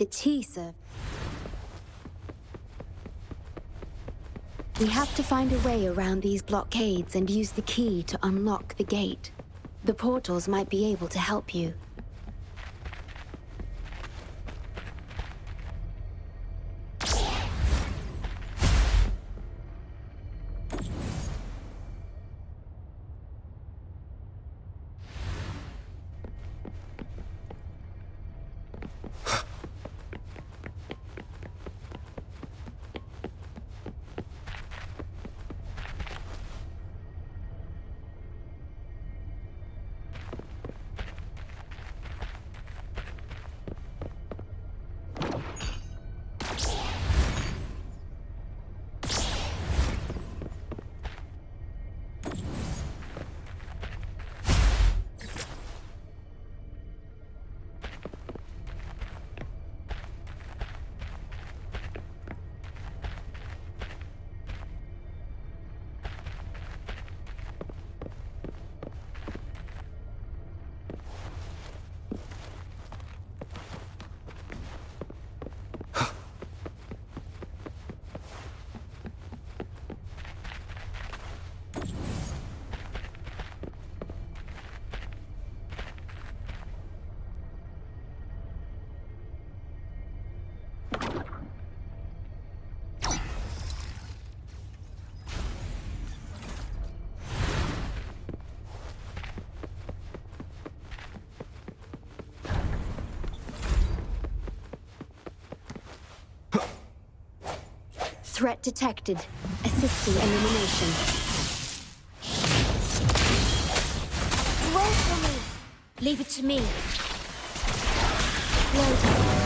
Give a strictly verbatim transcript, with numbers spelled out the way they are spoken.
The tea, sir. We have to find a way around these blockades and use the key to unlock the gate. The portals might be able to help you. Threat detected. Assisting elimination. Roll for me. Leave it to me. Loading.